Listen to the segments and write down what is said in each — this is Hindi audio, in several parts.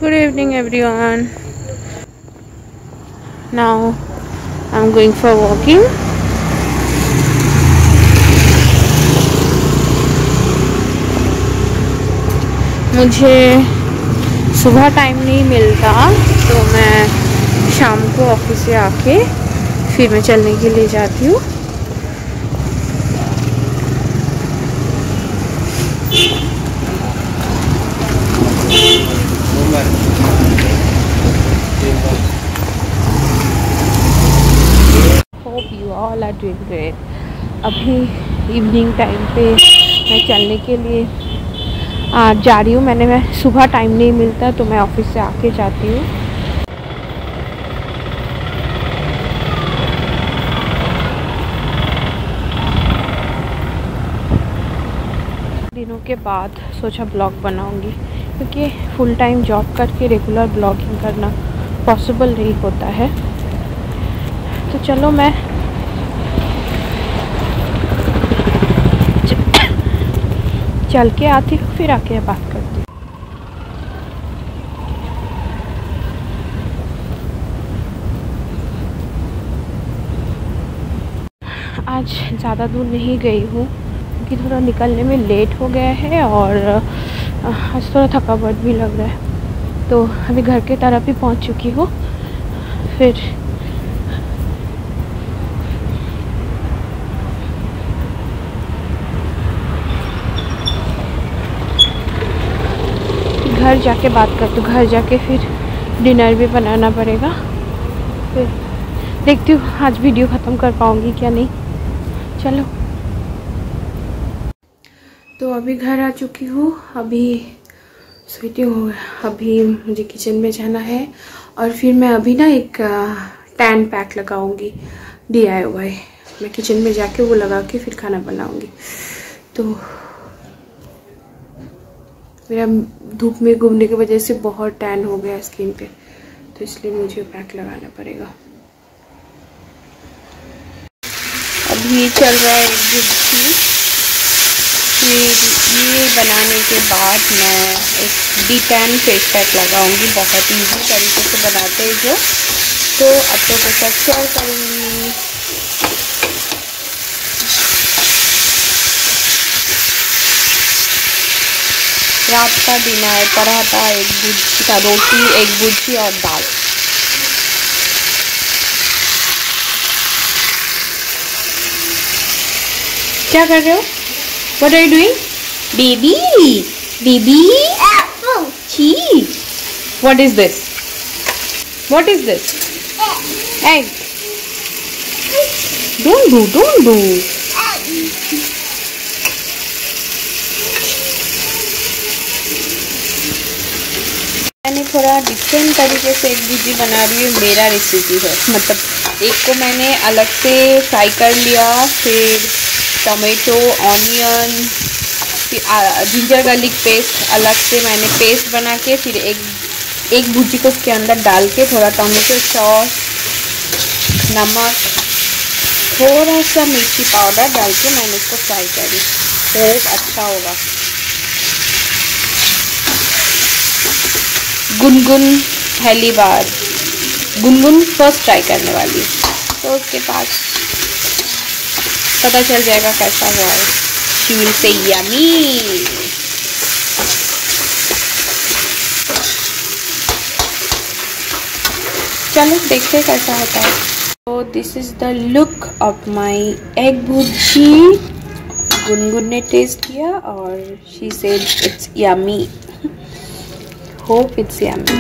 Good evening everyone. Now I'm going for walking. मुझे सुबह टाइम नहीं मिलता तो मैं शाम को ऑफिस से आके फिर मैं चलने के लिए जाती हूँ। Hope you all are doing great. अभी इवनिंग टाइम पे मैं चलने के लिए जा रही हूँ। मैं सुबह टाइम नहीं मिलता तो मैं ऑफिस से आके जाती हूँ। दिनों के बाद सोचा ब्लॉग बनाऊंगी क्योंकि फुल टाइम जॉब करके रेगुलर ब्लॉगिंग करना पॉसिबल नहीं होता है। तो चलो मैं चल के आती हूँ फिर आके बात करती हूँ। आज ज़्यादा दूर नहीं गई हूँ क्योंकि थोड़ा निकलने में लेट हो गया है और आज थोड़ा थकावट भी लग रहा है। तो अभी घर के तरफ ही पहुँच चुकी हूँ। फिर घर जाके बात करती हूँ। घर जाके फिर डिनर भी बनाना पड़ेगा। फिर देखती हूँ आज वीडियो ख़त्म कर पाऊँगी क्या नहीं। चलो तो अभी घर आ चुकी हूँ। अभी सोती हूँ। अभी मुझे किचन में जाना है और फिर मैं अभी ना एक टैन पैक लगाऊंगी DIY। मैं किचन में जाके वो लगा के फिर खाना बनाऊंगी। तो मेरा धूप में घूमने की वजह से बहुत टैन हो गया स्किन पे, तो इसलिए मुझे पैक लगाना पड़ेगा। अभी चल रहा है एक गुच्छी। फिर ये बनाने के बाद मैं एक D10 फेस पैक लगाऊंगी। बहुत ईजी तरीके से बनाते हैं जो, तो आप लोगों के साथ शेयर करूँगी। रात का डिनर पराठा, एक भुजी का रोटी, एक भुजी और दाल। क्या कर रहे हो? What are you doing? Baby, baby. Apple. Cheese. What is this? What is this? Egg. Don't do. मैंने थोड़ा डिफरेंट तरीके से एक भुजी बना रही हूँ। मेरा रेसिपी है, मतलब एक को मैंने अलग से फ्राई कर लिया, फिर टमाटो, ऑनियन, फिर जिंजर गार्लिक पेस्ट अलग से मैंने पेस्ट बना के फिर एक भुजी को उसके अंदर डाल के थोड़ा टमाटो सॉस, नमक, थोड़ा सा मिर्ची पाउडर डाल के मैंने इसको फ्राई करी। बहुत अच्छा होगा। गुनगुन पहली बार, गुनगुन फर्स्ट ट्राई करने वाली, तो उसके पास पता चल जाएगा कैसा हुआ है। She will say yummy. चलो देखते हैं कैसा होता है। तो this is the look of my egg bhurji. Gungun ने टेस्ट किया और she said it's yummy. Hope it's yummy.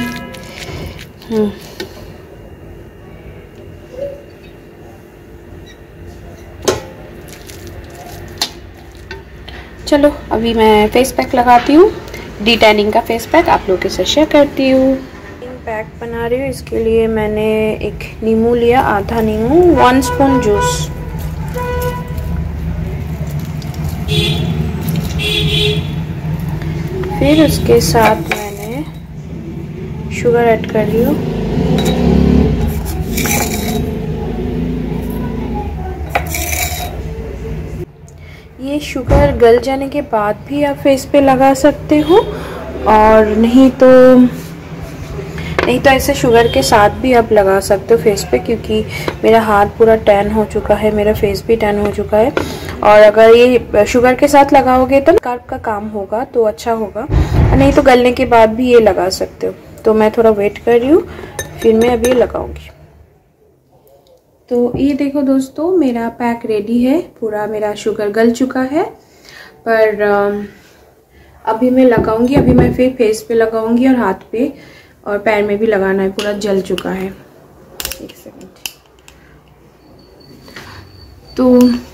चलो अभी मैं फेस पैक लगाती हूँ। D10 का फेस पैक आप लोगों के साथ शेयर करती हूँ। पैक बना रही हूँ, इसके लिए मैंने एक नींबू लिया, आधा नींबू, 1 स्पून जूस, फिर उसके साथ मैंने शुगर ऐड कर रही हूँ। ये शुगर गल जाने के बाद भी आप फेस पे लगा सकते हो और नहीं तो नहीं तो ऐसे शुगर के साथ भी आप लगा सकते हो फेस पे, क्योंकि मेरा हाथ पूरा टैन हो चुका है, मेरा फेस भी टैन हो चुका है। और अगर ये शुगर के साथ लगाओगे तो स्कार्फ का काम होगा तो अच्छा होगा, नहीं तो गलने के बाद भी ये लगा सकते हो। तो मैं थोड़ा वेट कर रही हूँ, फिर मैं अभी लगाऊंगी। तो ये देखो दोस्तों, मेरा पैक रेडी है, पूरा मेरा शुगर गल चुका है। पर अभी मैं लगाऊंगी, अभी मैं फिर फेस पे लगाऊंगी और हाथ पे और पैर में भी लगाना है, पूरा जल चुका है। एक सेकंड। तो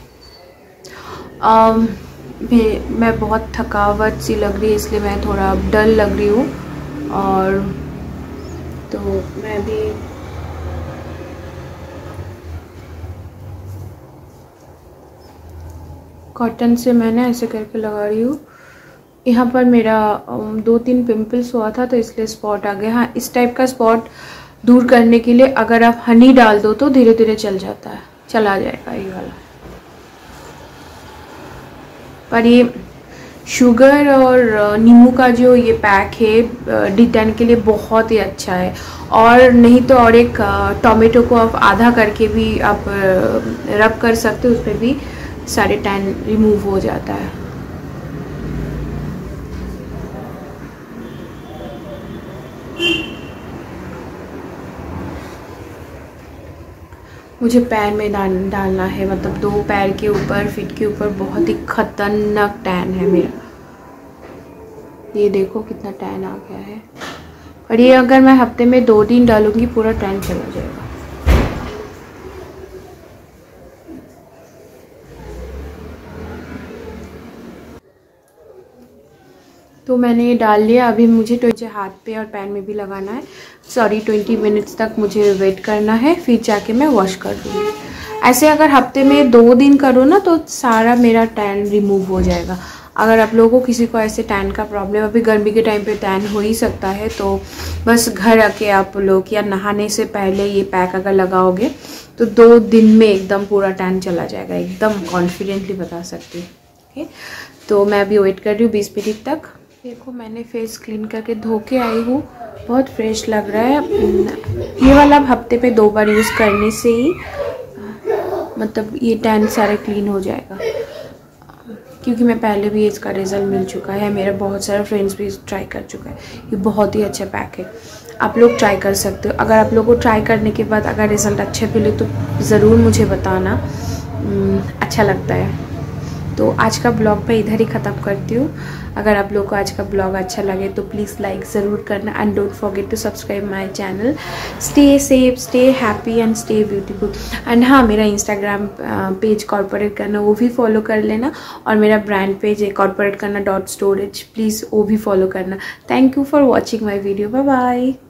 मैं बहुत थकावट सी लग रही है, इसलिए मैं थोड़ा डल लग रही हूँ। और तो मैं भी कॉटन से मैंने ऐसे करके लगा रही हूँ। यहाँ पर मेरा 2-3 पिंपल्स हुआ था तो इसलिए स्पॉट आ गया। हाँ, इस टाइप का स्पॉट दूर करने के लिए अगर आप हनी डाल दो तो धीरे धीरे चला जाएगा ये वाला। पर ये शुगर और नींबू का जो ये पैक है D10 के लिए बहुत ही अच्छा है। और नहीं तो और एक टोमेटो को आप आधा करके भी आप रब कर सकते हो, उस पर भी सारे टैन रिमूव हो जाता है। मुझे पैर में डालना है, मतलब 2 पैर के ऊपर, फीट के ऊपर बहुत ही खतरनाक टैन है मेरा। ये देखो कितना टैन आ गया है। और ये अगर मैं हफ्ते में 2 दिन डालूंगी पूरा टैन चला जाएगा। तो मैंने ये डाल लिया। अभी मुझे हाथ पे और पैर में भी लगाना है। 20 मिनट्स तक मुझे वेट करना है, फिर जाके मैं वॉश कर दूँगी। ऐसे अगर हफ्ते में 2 दिन करो ना तो सारा मेरा टैन रिमूव हो जाएगा। अगर आप लोगों को किसी को ऐसे टैन का प्रॉब्लम, अभी गर्मी के टाइम पे टैन हो ही सकता है, तो बस घर आके आप लोग या नहाने से पहले ये पैक अगर लगाओगे तो 2 दिन में एकदम पूरा टैन चला जाएगा, एकदम कॉन्फिडेंटली बता सकती हूँ। ओके, तो मैं अभी वेट कर रही हूँ 20 मिनट तक। देखो मैंने फेस क्लीन करके धो के आई हूँ, बहुत फ्रेश लग रहा है। ये वाला हफ्ते पे 2 बार यूज़ करने से ही मतलब ये टैन सारे क्लीन हो जाएगा, क्योंकि मैं पहले भी इसका रिज़ल्ट मिल चुका है, मेरे बहुत सारे फ्रेंड्स भी ट्राई कर चुका है। ये बहुत ही अच्छा पैक है, आप लोग ट्राई कर सकते हो। अगर आप लोग को ट्राई करने के बाद अगर रिज़ल्ट अच्छे मिले तो ज़रूर मुझे बताना, अच्छा लगता है। तो आज का ब्लॉग मैं इधर ही ख़त्म करती हूँ। अगर आप लोग को आज का ब्लॉग अच्छा लगे तो प्लीज़ लाइक ज़रूर करना and don't forget to subscribe my channel. Stay safe, stay happy and stay beautiful. And हाँ, मेरा इंस्टाग्राम पेज कॉर्पोरेट करना वो भी फॉलो कर लेना, और मेरा ब्रांड पेज है corporatekarna.storage, प्लीज़ वो भी फॉलो करना। Thank you for watching my video. Bye bye.